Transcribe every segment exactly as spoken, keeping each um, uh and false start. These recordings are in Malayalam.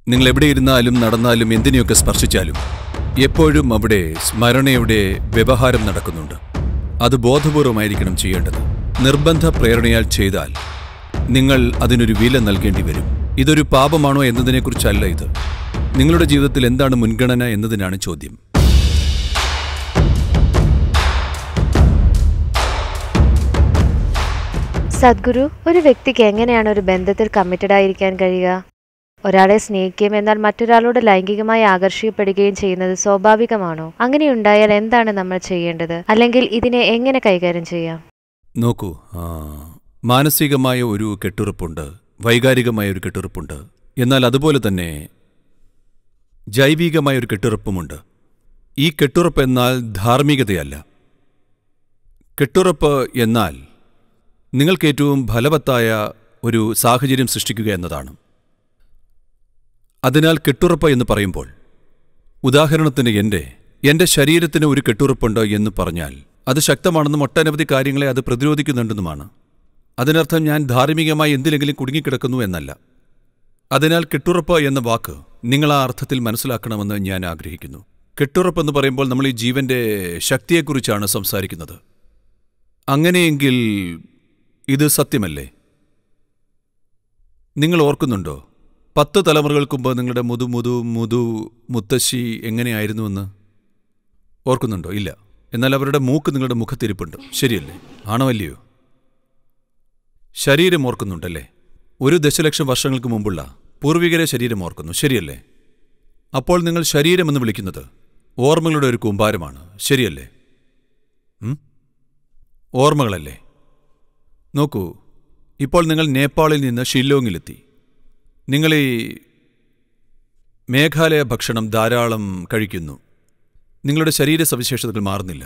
നിങ്ങൾ എവിടെയിരുന്നാലും നടന്നാലും എന്തിനെയൊക്കെ സ്പർശിച്ചാലും എപ്പോഴും അവിടെ സ്മരണയുടെ വ്യവഹാരം നടക്കുന്നുണ്ട്. അത് ബോധപൂർവമായിരിക്കണം ചെയ്യേണ്ടത്. നിർബന്ധ പ്രേരണയാൽ ചെയ്താൽ നിങ്ങൾ അതിനൊരു വില നൽകേണ്ടി വരും. ഇതൊരു പാപമാണോ എന്നതിനെക്കുറിച്ചല്ല ഇത്. നിങ്ങളുടെ ജീവിതത്തിൽ എന്താണ് മുൻഗണന എന്നതിനാണ് ചോദ്യം. സദ്ഗുരു, ഒരു വ്യക്തിക്ക് എങ്ങനെയാണ് ഒരു ബന്ധത്തിൽ കമ്മിറ്റഡ് ആയിരിക്കാൻ കഴിയുക? ഒരാളെ സ്നേഹിക്കുകയും എന്നാൽ മറ്റൊരാളോട് ലൈംഗികമായി ആകർഷിക്കപ്പെടുകയും ചെയ്യുന്നത് സ്വാഭാവികമാണോ? അങ്ങനെയുണ്ടായാൽ എന്താണ് നമ്മൾ ചെയ്യേണ്ടത്? അല്ലെങ്കിൽ ഇതിനെ എങ്ങനെ കൈകാര്യം ചെയ്യാം? നോക്കൂ, മാനസികമായ ഒരു കെട്ടുറപ്പുണ്ട്, വൈകാരികമായ ഒരു കെട്ടുറപ്പുണ്ട്. എന്നാൽ അതുപോലെ തന്നെ ജൈവികമായ ഒരു കെട്ടുറപ്പുമുണ്ട്. ഈ കെട്ടുറപ്പ് എന്നാൽ ധാർമ്മികതയല്ല. കെട്ടുറപ്പ് എന്നാൽ നിങ്ങൾക്ക് ഏറ്റവും ഫലവത്തായ ഒരു സാഹചര്യം സൃഷ്ടിക്കുക എന്നതാണ്. അതിനാൽ കെട്ടുറപ്പ് എന്ന് പറയുമ്പോൾ, ഉദാഹരണത്തിന് എൻ്റെ എൻ്റെ ശരീരത്തിന് ഒരു കെട്ടുറപ്പുണ്ട് എന്ന് പറഞ്ഞാൽ അത് ശക്തമാണെന്നും ഒട്ടനവധി കാര്യങ്ങളെ അത് പ്രതിരോധിക്കുന്നുണ്ടെന്നുമാണ്. അതിനർത്ഥം ഞാൻ ധാർമ്മികമായി എന്തിലെങ്കിലും കുടുങ്ങിക്കിടക്കുന്നു എന്നല്ല. അതിനാൽ കെട്ടുറപ്പ് എന്ന വാക്ക് നിങ്ങൾ ആ അർത്ഥത്തിൽ മനസ്സിലാക്കണമെന്ന് ഞാൻ ആഗ്രഹിക്കുന്നു. കെട്ടുറപ്പെന്ന് പറയുമ്പോൾ നമ്മൾ ഈ ജീവന്റെ ശക്തിയെക്കുറിച്ചാണ് സംസാരിക്കുന്നത്. അങ്ങനെയെങ്കിൽ ഇത് സത്യമല്ലേ? നിങ്ങൾ ഓർക്കുന്നുണ്ടോ പത്ത് തലമുറകൾക്ക് മുമ്പ് നിങ്ങളുടെ മുതു മുതു മുതു മുത്തശ്ശി എങ്ങനെയായിരുന്നുവെന്ന്? ഓർക്കുന്നുണ്ടോ? ഇല്ല. എന്നാൽ അവരുടെ മൂക്ക് നിങ്ങളുടെ മുഖത്തിരിപ്പുണ്ട്, ശരിയല്ലേ? ആണോ അല്ലയോ? ശരീരം ഓർക്കുന്നുണ്ടല്ലേ? ഒരു ദശലക്ഷം വർഷങ്ങൾക്ക് മുമ്പുള്ള പൂർവികരെ ശരീരം ഓർക്കുന്നു, ശരിയല്ലേ? അപ്പോൾ നിങ്ങൾ ശരീരമെന്ന് വിളിക്കുന്നത് ഓർമ്മകളുടെ ഒരു കൂമ്പാരമാണ്, ശരിയല്ലേ? ഓർമ്മകളല്ലേ? നോക്കൂ, ഇപ്പോൾ നിങ്ങൾ നേപ്പാളിൽ നിന്ന് ഷില്ലോങ്ങിലെത്തി. നിങ്ങൾ ഈ മേഘാലയ ഭക്ഷണം ധാരാളം കഴിക്കുന്നു. നിങ്ങളുടെ ശരീര സവിശേഷതകൾ മാറുന്നില്ല.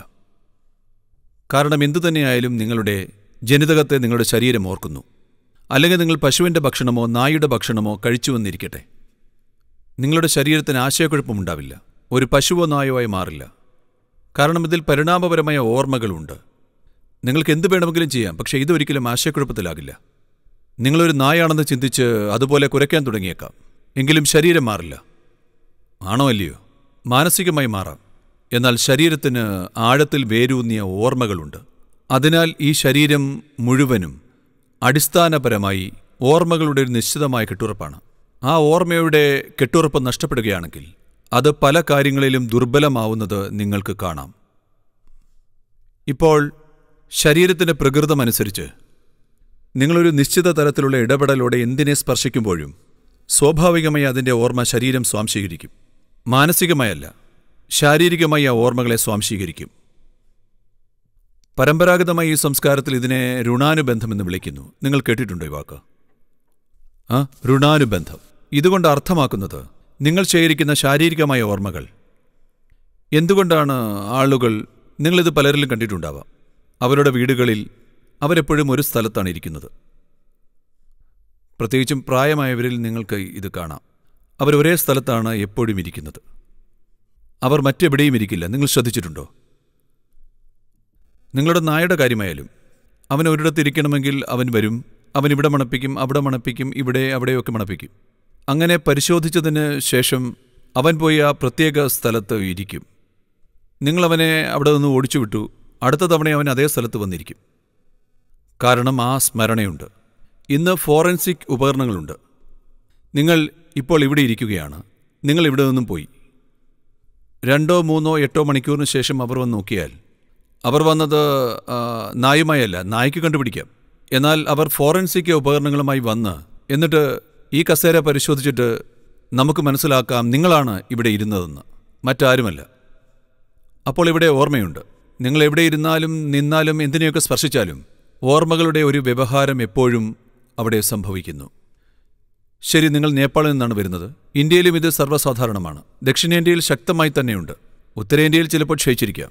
കാരണം എന്തുതന്നെയായാലും നിങ്ങളുടെ ജനിതകത്തെ നിങ്ങളുടെ ശരീരം ഓർക്കുന്നു. അല്ലെങ്കിൽ നിങ്ങൾ പശുവിൻ്റെ ഭക്ഷണമോ നായുടെ ഭക്ഷണമോ കഴിച്ചുവെന്നിരിക്കട്ടെ, നിങ്ങളുടെ ശരീരത്തിന് ആശയക്കുഴപ്പമുണ്ടാവില്ല. ഒരു പശുവോ നായോ ആയി മാറില്ല. കാരണം ഇതിൽ പരിണാമപരമായ ഓർമ്മകളുണ്ട്. നിങ്ങൾക്ക് എന്ത് വേണമെങ്കിലും ചെയ്യാം, പക്ഷേ ഇതൊരിക്കലും ആശയക്കുഴപ്പത്തിലാകില്ല. നിങ്ങളൊരു നായാണെന്ന് ചിന്തിച്ച് അതുപോലെ കുരയ്ക്കാൻ തുടങ്ങിയേക്കാം, എങ്കിലും ശരീരം മാറില്ല. ആണോ അല്ലയോ? മാനസികമായി മാറാം, എന്നാൽ ശരീരത്തിന് ആഴത്തിൽ വേരൂന്നിയ ഓർമ്മകളുണ്ട്. അതിനാൽ ഈ ശരീരം മുഴുവനും അടിസ്ഥാനപരമായി ഓർമ്മകളുടെ ഒരു നിശ്ചിതമായ കെട്ടുറപ്പാണ്. ആ ഓർമ്മയുടെ കെട്ടുറപ്പ് നഷ്ടപ്പെടുകയാണെങ്കിൽ അത് പല കാര്യങ്ങളിലും ദുർബലമാവുന്നത് നിങ്ങൾക്ക് കാണാം. ഇപ്പോൾ ശരീരത്തിൻ്റെ പ്രകൃതമനുസരിച്ച് നിങ്ങളൊരു നിശ്ചിത തരത്തിലുള്ള ഇടപെടലോടെ എന്തിനെ സ്പർശിക്കുമ്പോഴും സ്വാഭാവികമായി അതിൻ്റെ ഓർമ്മ ശരീരം സ്വാംശീകരിക്കും. മാനസികമായല്ല, ശാരീരികമായി ആ ഓർമ്മകളെ സ്വാംശീകരിക്കും. പരമ്പരാഗതമായി ഈ സംസ്കാരത്തിൽ ഇതിനെ ഋണാനുബന്ധമെന്ന് വിളിക്കുന്നു. നിങ്ങൾ കേട്ടിട്ടുണ്ടോ ഈ വാക്ക്? ആ ഋണാനുബന്ധം. ഇതുകൊണ്ട് അർത്ഥമാക്കുന്നത് നിങ്ങൾ ശേഖരിക്കുന്ന ശാരീരികമായ ഓർമ്മകൾ. എന്തുകൊണ്ടാണ് ആളുകൾ, നിങ്ങളിത് പലരിലും കണ്ടിട്ടുണ്ടാവാം, അവരുടെ വീടുകളിൽ അവരെപ്പോഴും ഒരു സ്ഥലത്താണ് ഇരിക്കുന്നത്. പ്രത്യേകിച്ചും പ്രായമായവരിൽ നിങ്ങൾക്ക് ഇത് കാണാം. അവർ ഒരേ സ്ഥലത്താണ് എപ്പോഴും ഇരിക്കുന്നത്. അവർ മറ്റെവിടെയും ഇരിക്കില്ല. നിങ്ങൾ ശ്രദ്ധിച്ചിട്ടുണ്ടോ? നിങ്ങളുടെ നായുടെ കാര്യമായാലും അവൻ ഒരിടത്തിരിക്കണമെങ്കിൽ അവൻ വരും. അവൻ ഇവിടെ മണപ്പിക്കും, അവിടെ മണപ്പിക്കും, ഇവിടെ അവിടെയൊക്കെ മണപ്പിക്കും. അങ്ങനെ പരിശോധിച്ചതിന് ശേഷം അവൻ പോയി ആ പ്രത്യേക സ്ഥലത്ത് ഇരിക്കും. നിങ്ങളവനെ അവിടെ നിന്ന് ഓടിച്ചു വിട്ടു. അടുത്ത തവണ അവൻ അതേ സ്ഥലത്ത് വന്നിരിക്കും. കാരണം ആ സ്മരണയുണ്ട്. ഇന്ന് ഫോറൻസിക് ഉപകരണങ്ങളുണ്ട്. നിങ്ങൾ ഇപ്പോൾ ഇവിടെ ഇരിക്കുകയാണ്. നിങ്ങൾ ഇവിടെ നിന്നും പോയി രണ്ടോ മൂന്നോ എട്ടോ മണിക്കൂറിന് ശേഷം അവർ വന്ന് നോക്കിയാൽ അവർ വന്നത് നായുമായല്ല, നായ്ക്ക് കണ്ടുപിടിക്കാം. എന്നാൽ അവർ ഫോറൻസിക് ഉപകരണങ്ങളുമായി വന്ന് എന്നിട്ട് ഈ കസേര പരിശോധിച്ചിട്ട് നമുക്ക് മനസ്സിലാക്കാം നിങ്ങളാണ് ഇവിടെ ഇരുന്നതെന്ന്, മറ്റാരുമല്ല. അപ്പോൾ ഇവിടെ ഓർമ്മയുണ്ട്. നിങ്ങൾ എവിടെ ഇരുന്നാലും നിന്നാലും എന്തിനെയൊക്കെ സ്പർശിച്ചാലും ഓർമ്മകളുടെ ഒരു വ്യവഹാരം എപ്പോഴും അവിടെ സംഭവിക്കുന്നു. ശരി, നിങ്ങൾ നേപ്പാളിൽ നിന്നാണ് വരുന്നത്. ഇന്ത്യയിലും ഇത് സർവ്വസാധാരണമാണ്. ദക്ഷിണേന്ത്യയിൽ ശക്തമായി തന്നെയുണ്ട്. ഉത്തരേന്ത്യയിൽ ചിലപ്പോൾ ക്ഷയിച്ചിരിക്കാം.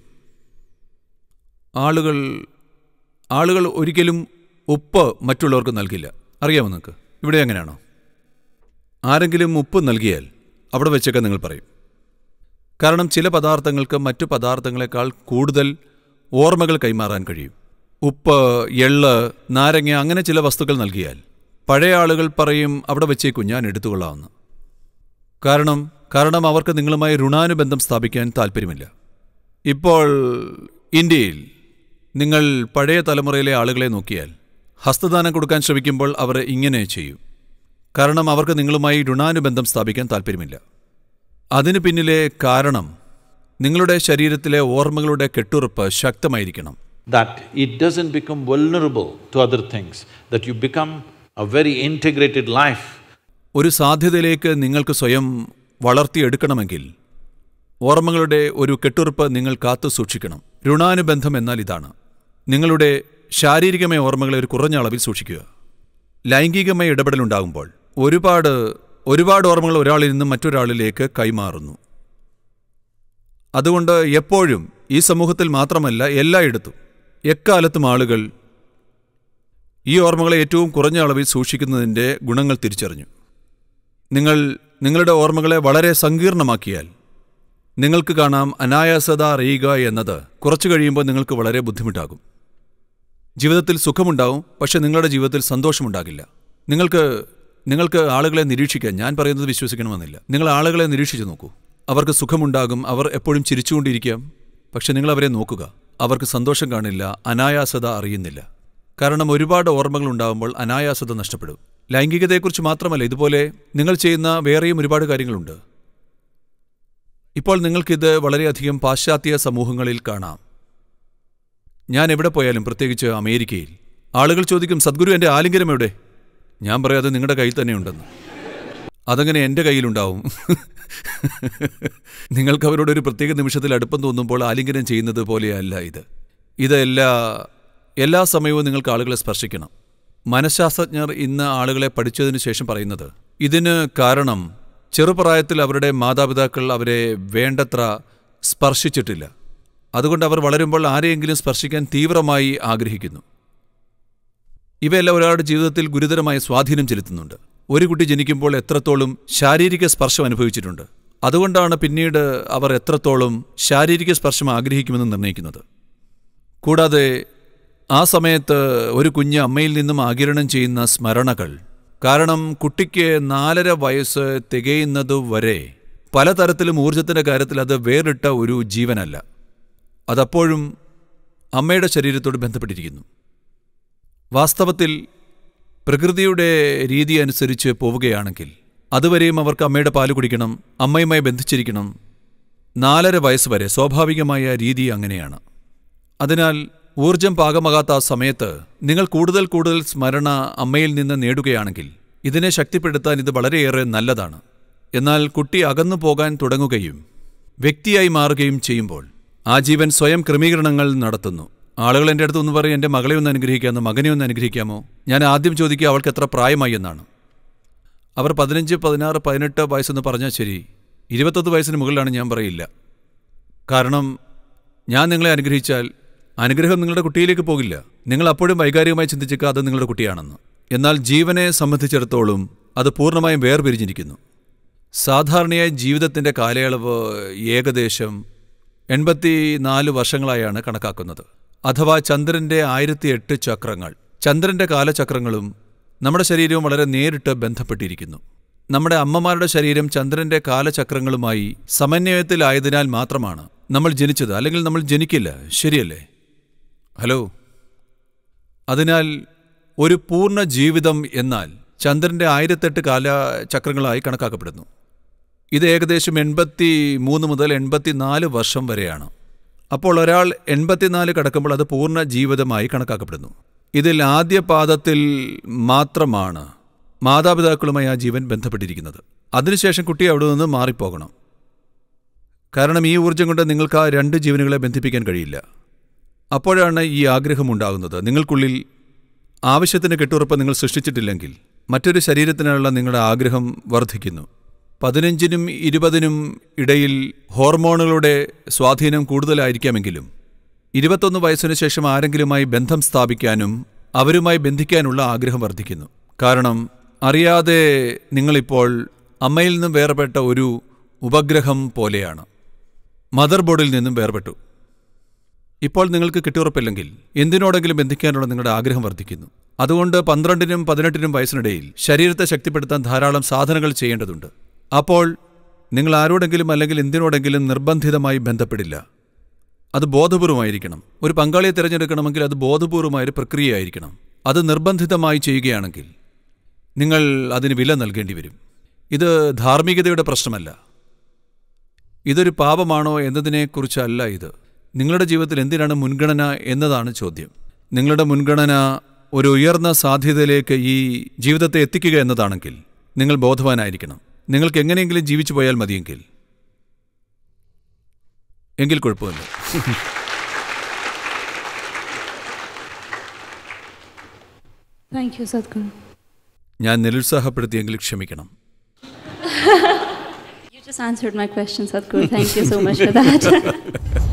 ആളുകൾ ആളുകൾ ഒരിക്കലും ഉപ്പ് മറ്റുള്ളവർക്ക് നൽകില്ല. അറിയാമോ നിങ്ങൾക്ക്? ഇവിടെ അങ്ങനെയാണോ? ആരെങ്കിലും ഉപ്പ് നൽകിയാൽ അവിടെ വെച്ചൊക്കെ നിങ്ങൾ പറയും. കാരണം ചില പദാർത്ഥങ്ങൾക്ക് മറ്റു പദാർത്ഥങ്ങളെക്കാൾ കൂടുതൽ ഓർമ്മകൾ കൈമാറാൻ കഴിയും. ഉപ്പ്, എള്ള്, നാരങ്ങ, അങ്ങനെ ചില വസ്തുക്കൾ നൽകിയാൽ പഴയ ആളുകൾ പറയും അവിടെ വെച്ചേക്കും, ഞാൻ എടുത്തുകൊള്ളാമെന്ന്. കാരണം കാരണം അവർക്ക് നിങ്ങളുമായി ഋണാനുബന്ധം സ്ഥാപിക്കാൻ താല്പര്യമില്ല. ഇപ്പോൾ ഇന്ത്യയിൽ നിങ്ങൾ പഴയ തലമുറയിലെ ആളുകളെ നോക്കിയാൽ ഹസ്തദാനം കൊടുക്കാൻ ശ്രമിക്കുമ്പോൾ അവർ ഇങ്ങനെ ചെയ്യും. കാരണം അവർക്ക് നിങ്ങളുമായി ഋണാനുബന്ധം സ്ഥാപിക്കാൻ താല്പര്യമില്ല. അതിനു പിന്നിലെ കാരണം നിങ്ങളുടെ ശരീരത്തിലെ ഓർമ്മകളുടെ കെട്ടുറപ്പ് ശക്തമായിരിക്കണം. That it doesn't become vulnerable to other things, that you become a very integrated life. ഒരു സാധ്യതയിലേക്ക് നിങ്ങൾക്ക് സ്വയം വളർത്തിയെടുക്കണമെങ്കിൽ ഓർമ്മകളുടെ ഒരു കെട്ടുറപ്പ് നിങ്ങൾ കാത്തു സൂക്ഷിക്കണം. ഋണാനുബന്ധം എന്നാൽ ഇതാണ്. നിങ്ങളുടെ ശാരീരികമായ ഓർമ്മകളെ ഒരു കുറഞ്ഞ അളവിൽ സൂക്ഷിക്കുക. ലൈംഗികമായ ഇടപെടലുണ്ടാകുമ്പോൾ ഒരുപാട് ഒരുപാട് ഓർമ്മകൾ ഒരാളിൽ നിന്നും മറ്റൊരാളിലേക്ക് കൈമാറുന്നു. അതുകൊണ്ട് എപ്പോഴും ഈ സമൂഹത്തിൽ മാത്രമല്ല എല്ലായിടത്തും എക്കാലത്തും ആളുകൾ ഈ ഓർമ്മകളെ ഏറ്റവും കുറഞ്ഞ അളവിൽ സൂക്ഷിക്കുന്നതിൻ്റെ ഗുണങ്ങൾ തിരിച്ചറിഞ്ഞു. നിങ്ങൾ നിങ്ങളുടെ ഓർമ്മകളെ വളരെ സങ്കീർണമാക്കിയാൽ നിങ്ങൾക്ക് കാണാം അനായാസത അറിയുക എന്നത് കുറച്ചു കഴിയുമ്പോൾ നിങ്ങൾക്ക് വളരെ ബുദ്ധിമുട്ടാകും. ജീവിതത്തിൽ സുഖമുണ്ടാവും, പക്ഷെ നിങ്ങളുടെ ജീവിതത്തിൽ സന്തോഷമുണ്ടാകില്ല. നിങ്ങൾക്ക് നിങ്ങൾക്ക് ആളുകളെ നിരീക്ഷിക്കാൻ, ഞാൻ പറയുന്നത് വിശ്വസിക്കണമെന്നില്ല, നിങ്ങൾ ആളുകളെ നിരീക്ഷിച്ചു നോക്കൂ. അവർക്ക് സുഖമുണ്ടാകും, അവർ എപ്പോഴും ചിരിച്ചുകൊണ്ടിരിക്കാം. പക്ഷെ നിങ്ങൾ അവരെ നോക്കുക, അവർക്ക് സന്തോഷം കാണില്ല, അനായാസത അറിയുന്നില്ല. കാരണം ഒരുപാട് ഓർമ്മകൾ ഉണ്ടാകുമ്പോൾ അനായാസത നഷ്ടപ്പെടും. ലൈംഗികതയെക്കുറിച്ച് മാത്രമല്ല, ഇതുപോലെ നിങ്ങൾ ചെയ്യുന്ന വേറെയും ഒരുപാട് കാര്യങ്ങളുണ്ട്. ഇപ്പോൾ നിങ്ങൾക്കിത് വളരെയധികം പാശ്ചാത്യ സമൂഹങ്ങളിൽ കാണാം. ഞാൻ എവിടെ പോയാലും, പ്രത്യേകിച്ച് അമേരിക്കയിൽ, ആളുകൾ ചോദിക്കും, സദ്ഗുരു എൻ്റെ ആലിംഗനം എവിടെ? ഞാൻ പറയാതെ നിങ്ങളുടെ കയ്യിൽ തന്നെ ഉണ്ടെന്ന്. അതങ്ങനെ എൻ്റെ കയ്യിലുണ്ടാവും. നിങ്ങൾക്ക് അവരോട് ഒരു പ്രത്യേക നിമിഷത്തിൽ അടുപ്പം തോന്നുമ്പോൾ ആലിംഗനം ചെയ്യുന്നത് പോലെയല്ല ഇത്. ഇത് എല്ലാ എല്ലാ സമയവും നിങ്ങൾക്ക് ആളുകളെ സ്പർശിക്കണം. മനഃശാസ്ത്രജ്ഞർ ഇന്ന് ആളുകളെ പഠിച്ചതിന് ശേഷം പറയുന്നത് ഇതിന് കാരണം ചെറുപ്രായത്തിൽ അവരുടെ മാതാപിതാക്കൾ അവരെ വേണ്ടത്ര സ്പർശിച്ചിട്ടില്ല. അതുകൊണ്ട് അവർ വളരുമ്പോൾ ആരെയെങ്കിലും സ്പർശിക്കാൻ തീവ്രമായി ആഗ്രഹിക്കുന്നു. ഇവയെല്ലാം ഒരാളുടെ ജീവിതത്തിൽ ഗുരുതരമായ സ്വാധീനം ചെലുത്തുന്നുണ്ട്. ഒരു കുട്ടി ജനിക്കുമ്പോൾ എത്രത്തോളം ശാരീരിക സ്പർശം അനുഭവിച്ചിട്ടുണ്ട്, അതുകൊണ്ടാണ് പിന്നീട് അവർ എത്രത്തോളം ശാരീരിക സ്പർശം ആഗ്രഹിക്കുമെന്ന് നിർണ്ണയിക്കുന്നത്. കൂടാതെ ആ സമയത്ത് ഒരു കുഞ്ഞ് അമ്മയിൽ നിന്നും ആഗിരണം ചെയ്യുന്ന സ്മരണകൾ, കാരണം കുട്ടിക്ക് നാലര വയസ്സ് തികയുന്നതുവരെ പലതരത്തിലും ഊർജത്തിൻ്റെ കാര്യത്തിൽ അത് വേറിട്ട ഒരു ജീവനല്ല. അതപ്പോഴും അമ്മയുടെ ശരീരത്തോട് ബന്ധപ്പെട്ടിരിക്കുന്നു. വാസ്തവത്തിൽ പ്രകൃതിയുടെ രീതി അനുസരിച്ച് പോവുകയാണെങ്കിൽ അതുവരെയും അവർക്ക് അമ്മയുടെ പാല് കുടിക്കണം, അമ്മയുമായി ബന്ധിച്ചിരിക്കണം. നാലര വയസ്സ് വരെ സ്വാഭാവികമായ രീതി അങ്ങനെയാണ്. അതിനാൽ ഊർജം പാകമാകാത്ത ആ സമയത്ത് നിങ്ങൾ കൂടുതൽ കൂടുതൽ സ്മരണ അമ്മയിൽ നിന്ന് നേടുകയാണെങ്കിൽ ഇതിനെ ശക്തിപ്പെടുത്താൻ ഇത് വളരെയേറെ നല്ലതാണ്. എന്നാൽ കുട്ടി അകന്നു പോകാൻ തുടങ്ങുകയും വ്യക്തിയായി മാറുകയും ചെയ്യുമ്പോൾ ആ ജീവൻ സ്വയം ക്രമീകരണങ്ങൾ നടത്തുന്നു. ആളുകൾ എൻ്റെ അടുത്ത് ഒന്ന് പറയും, എൻ്റെ മകളെ ഒന്ന് അനുഗ്രഹിക്കാമോ, മകനെ ഒന്ന് അനുഗ്രഹിക്കാമോ? ഞാൻ ആദ്യം ചോദിക്കുക അവൾക്ക് എത്ര പ്രായമായി എന്നാണ്. അവർ പതിനഞ്ച് പതിനാറ് പതിനെട്ട് വയസ്സെന്ന് പറഞ്ഞാൽ ശരി, ഇരുപത്തൊന്ന് വയസ്സിന് മുകളിലാണ് ഞാൻ പറയില്ല. കാരണം ഞാൻ നിങ്ങളെ അനുഗ്രഹിച്ചാൽ അനുഗ്രഹം നിങ്ങളുടെ കുട്ടിയിലേക്ക് പോകില്ല. നിങ്ങൾ അപ്പോഴും വൈകാരികമായി ചിന്തിച്ചേക്കുക അത് നിങ്ങളുടെ കുട്ടിയാണെന്ന്. എന്നാൽ ജീവനെ സംബന്ധിച്ചിടത്തോളം അത് പൂർണ്ണമായും വേർപിരിഞ്ഞിരിക്കുന്നു. സാധാരണയായി ജീവിതത്തിൻ്റെ കാലയളവ് ഏകദേശം എൺപത്തി നാല് വർഷങ്ങളായാണ് കണക്കാക്കുന്നത്. അഥവാ ചന്ദ്രൻ്റെ ആയിരത്തി എട്ട് ചക്രങ്ങൾ. ചന്ദ്രൻ്റെ കാലചക്രങ്ങളും നമ്മുടെ ശരീരവും വളരെ നേരിട്ട് ബന്ധപ്പെട്ടിരിക്കുന്നു. നമ്മുടെ അമ്മമാരുടെ ശരീരം ചന്ദ്രൻ്റെ കാലചക്രങ്ങളുമായി സമന്വയത്തിലായതിനാൽ മാത്രമാണ് നമ്മൾ ജനിച്ചത്, അല്ലെങ്കിൽ നമ്മൾ ജനിക്കില്ല. ശരിയല്ലേ? ഹലോ. അതിനാൽ ഒരു പൂർണ്ണ ജീവിതം എന്നാൽ ചന്ദ്രൻ്റെ ആയിരത്തെട്ട് കാലചക്രങ്ങളായി കണക്കാക്കപ്പെടുന്നു. ഇത് ഏകദേശം എൺപത്തി മൂന്ന് മുതൽ എൺപത്തിനാല് വർഷം വരെയാണ്. അപ്പോൾ ഒരാൾ എൺപത്തിനാല് കടക്കുമ്പോൾ അത് പൂർണ്ണ ജീവിതമായി കണക്കാക്കപ്പെടുന്നു. ഇതിൽ ആദ്യ പാദത്തിൽ മാത്രമാണ് മാതാപിതാക്കളുമായി ആ ജീവൻ ബന്ധപ്പെട്ടിരിക്കുന്നത്. അതിനുശേഷം കുട്ടി അവിടെ നിന്ന് മാറിപ്പോകണം. കാരണം ഈ ഊർജ്ജം കൊണ്ട് നിങ്ങൾക്ക് ആ രണ്ട് ജീവനുകളെ ബന്ധിപ്പിക്കാൻ കഴിയില്ല. അപ്പോഴാണ് ഈ ആഗ്രഹമുണ്ടാകുന്നത്. നിങ്ങൾക്കുള്ളിൽ ആവശ്യത്തിന് കെട്ടുറപ്പ് നിങ്ങൾ സൃഷ്ടിച്ചിട്ടില്ലെങ്കിൽ മറ്റൊരു ശരീരത്തിനുള്ള നിങ്ങളുടെ ആഗ്രഹം വർദ്ധിക്കുന്നു. പതിനഞ്ചിനും ഇരുപതിനും ഇടയിൽ ഹോർമോണുകളുടെ സ്വാധീനം കൂടുതലായിരിക്കാമെങ്കിലും ഇരുപത്തൊന്ന് വയസ്സിനു ശേഷം ആരെങ്കിലുമായി ബന്ധം സ്ഥാപിക്കാനും അവരുമായി ബന്ധിക്കാനുള്ള ആഗ്രഹം വർദ്ധിക്കുന്നു. കാരണം അറിയാതെ നിങ്ങളിപ്പോൾ അമ്മയിൽ നിന്നും വേർപെട്ട ഒരു ഉപഗ്രഹം പോലെയാണ്. മദർ ബോർഡിൽ നിന്നും വേർപെട്ടു. ഇപ്പോൾ നിങ്ങൾക്ക് കെട്ടുറപ്പില്ലെങ്കിൽ എന്തിനോടെങ്കിലും ബന്ധിക്കാനുള്ള നിങ്ങളുടെ ആഗ്രഹം വർദ്ധിക്കുന്നു. അതുകൊണ്ട് പന്ത്രണ്ടിനും പതിനെട്ടിനും വയസ്സിനിടയിൽ ശരീരത്തെ ശക്തിപ്പെടുത്താൻ ധാരാളം സാധനങ്ങൾ ചെയ്യേണ്ടതുണ്ട്. അപ്പോൾ നിങ്ങൾ ആരോടെങ്കിലും അല്ലെങ്കിൽ എന്തിനോടെങ്കിലും നിർബന്ധിതമായി ബന്ധപ്പെടില്ല. അത് ബോധപൂർവമായിരിക്കണം. ഒരു പങ്കാളിയെ തിരഞ്ഞെടുക്കണമെങ്കിൽ അത് ബോധപൂർവമായൊരു പ്രക്രിയയായിരിക്കണം. അത് നിർബന്ധിതമായി ചെയ്യുകയാണെങ്കിൽ നിങ്ങൾ അതിന് വില നൽകേണ്ടി വരും. ഇത് ധാർമ്മികതയുടെ പ്രശ്നമല്ല. ഇതൊരു പാപമാണോ എന്നതിനെക്കുറിച്ചല്ല ഇത്. നിങ്ങളുടെ ജീവിതത്തിൽ എന്തിനാണ് മുൻഗണന എന്നതാണ് ചോദ്യം. നിങ്ങളുടെ മുൻഗണന ഒരു ഉയർന്ന സാധ്യതയിലേക്ക് ഈ ജീവിതത്തെ എത്തിക്കുക എന്നതാണെങ്കിൽ നിങ്ങൾ ബോധവാനായിരിക്കണം. നിങ്ങൾക്ക് എങ്ങനെയെങ്കിലും ജീവിച്ചു പോയാൽ മതിയെങ്കിൽ എങ്കിൽ കുഴപ്പമില്ല. Thank you, Sadhguru. ഞാൻ നിരുത്സാഹപ്പെടുത്തിയെങ്കിൽ ക്ഷമിക്കണം. You just answered my question, Sadhguru. Thank you so much for that.